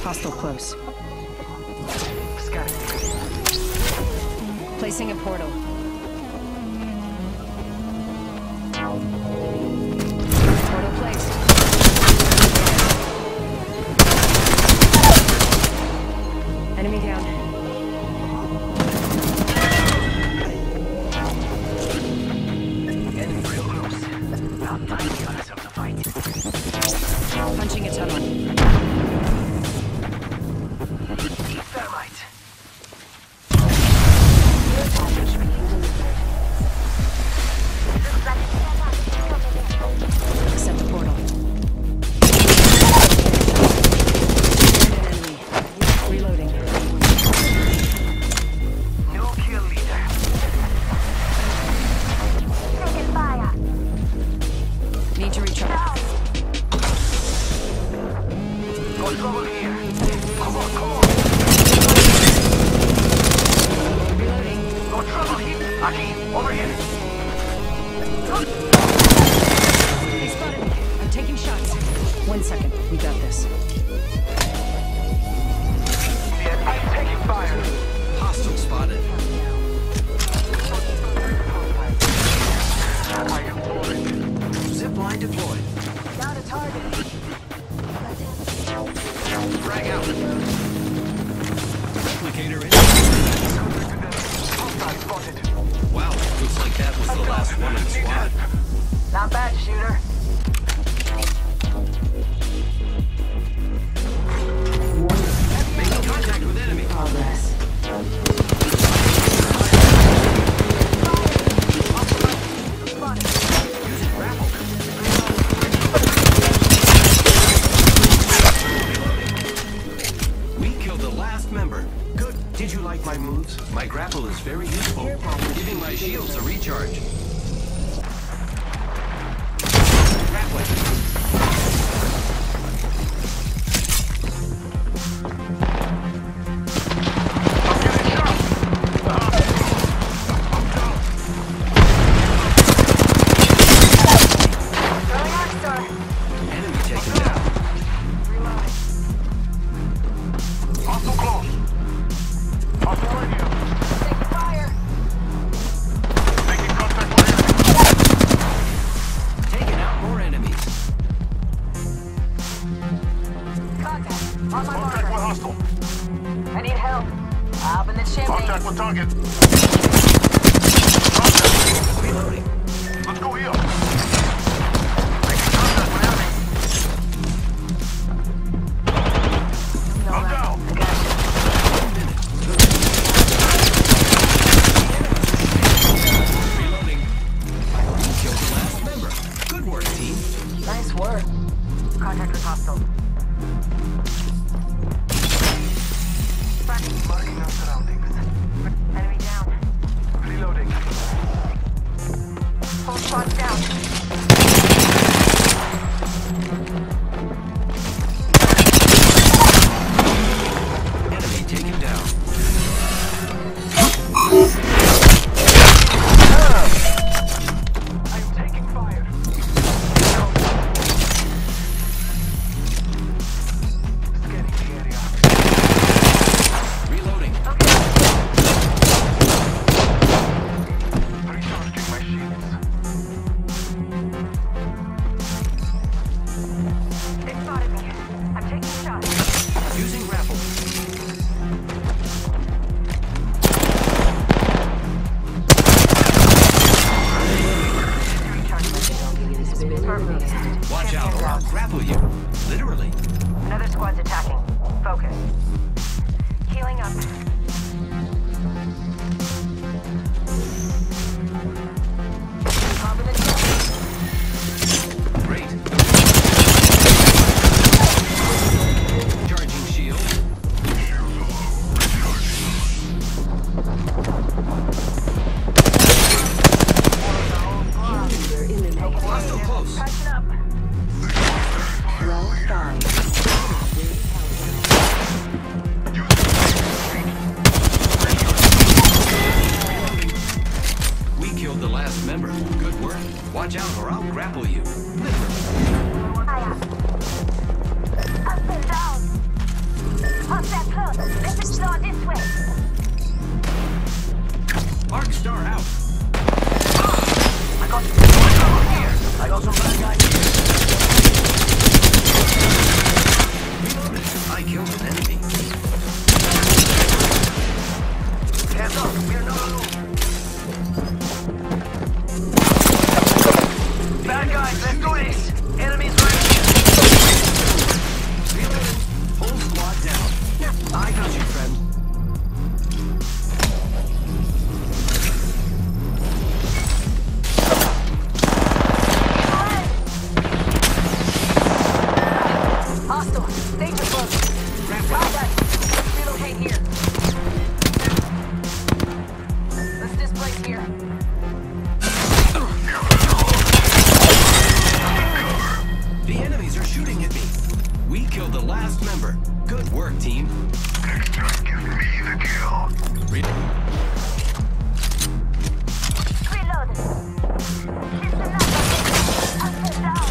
Hostile close. Scanning. Placing a portal. Portal placed. Enemy down. Enemy real close. About time to get ourselves a fight. Punching a tunnel. Thermite. Set the portal. Enemy. Reloading. No kill leader. Taking fire. Need to recharge. No trouble here. Come on, come on. Reloading. No trouble here. Aquí, over here. They spotted me. I'm taking shots. 1 second. We got this. Yeah, I'm taking fire. Hostile spotted. I am falling. Zip line deployed. Got a target. Frag out. Replicator in. Hostile spotted. Wow, looks like that was the last one in the squad. Not bad, shooter. Making contact with enemy. Progress. Using grapple. We killed the last member. Good. Did you like my moves? My grapple is very useful, giving my shields a recharge. Grappling. Throwing arc star. Enemy taken down. Hostile close. Hostile right here. Taking fire. Making contact with enemy. Taking out more enemies. Contact. On my Contact with marker. hostile. I need help. Up in the chimney. Contact with target. Reloading. Let's go here. Making contact with enemy. I'm down. I got Reloading. Killed the last member. Good work, team. you. Nice work. Contact with hostile. Marking our surroundings. Enemy down. Reloading. Full squad's down. Enemy taken down. I'm taking fire. Scanning the area. Reloading. Recharging my shields. They spotted me. I'm taking shots. Using grapple. Perfect. Watch out or I'll grapple you. Literally. Another squad's attacking. Focus. Healing up. Bomb in the chest. Great. Charging shield. Hostile close. Catching up. Round 5. We killed the last member. Good work. Watch out or I'll grapple you. Fire. Up and down. squad this way. Arc Star out. I got some here. I got some bad guys here. Reloaded. I killed an enemy. Hands up, we're not alone. Bad guys, let's do this. Enemies right here. Reloaded. Whole squad down. I got you, friend. Hostile. Danger close. Contact. Let's relocate here. Let's displace here. The enemies are shooting at me. We killed the last member. Good work, team. Next time, give me the kill. Reload. Listen up. Up down.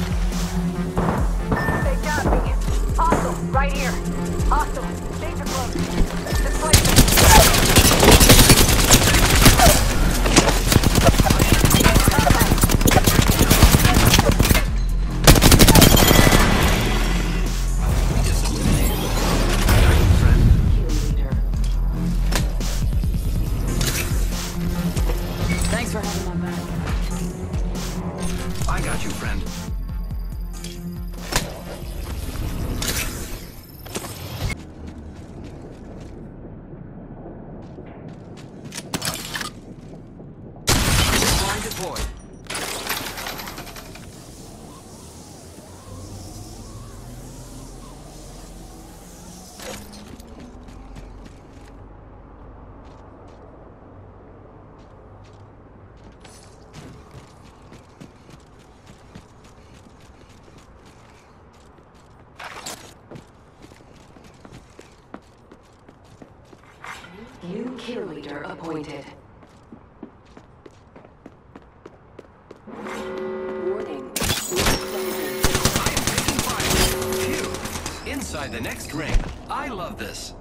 They got me. Hostile. Right here. Hostile. Danger close. Displace. Thanks for having my back. I got you, friend. Line deployed. New kill leader appointed. Warning. I am taking fire. Phew. Inside the next ring. I love this.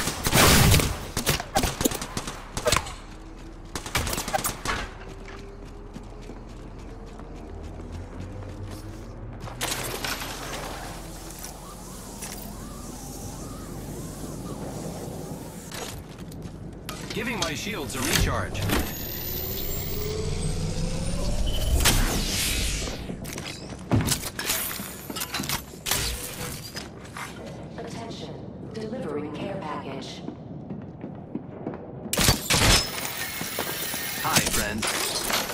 Giving my shields a recharge. Attention. Delivering care package. Hi, friend.